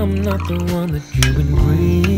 I'm not the one that you've been dreaming.